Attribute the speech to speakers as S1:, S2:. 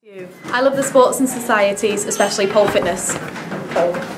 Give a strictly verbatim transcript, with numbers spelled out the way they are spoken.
S1: I love the sports and societies, especially pole fitness. Pole.